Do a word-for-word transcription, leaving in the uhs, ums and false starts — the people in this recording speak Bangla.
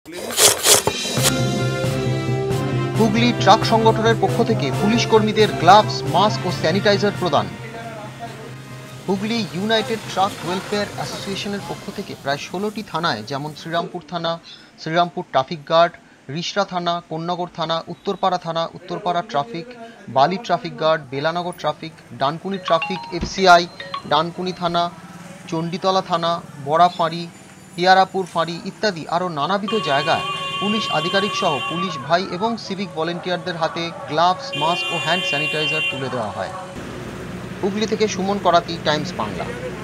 হুগলি ট্রাক সংগঠনের পক্ষ থেকে পুলিশ কর্মীদের গ্লাভস, মাস্ক ও স্যানিটাইজার প্রদান। হুগলি ইউনাইটেড ট্রাক ওয়েলফেয়ার অ্যাসোসিয়েশনের পক্ষ থেকে প্রায় ষোলোটি থানায়, যেমন শ্রীরামপুর থানা, শ্রীরামপুর ট্রাফিক গার্ড, রিষড়া থানা, কোন্নগর থানা, উত্তরপাড়া থানা, Uttarpara traffic, Bally traffic guard, Belanagar traffic, Dankuni traffic FCI, Dankuni থানা, চণ্ডীতলা থানা, বড়াফাঁড়ি, পিয়ারাপুর ফাঁড়ি ইত্যাদি আরও নানাবিধ জায়গায় পুলিশ আধিকারিক সহ পুলিশ ভাই এবং সিভিক ভলেন্টিয়ারদের হাতে গ্লাভস, মাস্ক ও হ্যান্ড স্যানিটাইজার তুলে দেওয়া হয়। হুগলি থেকে সুমন করাতি, টাইমস বাংলা।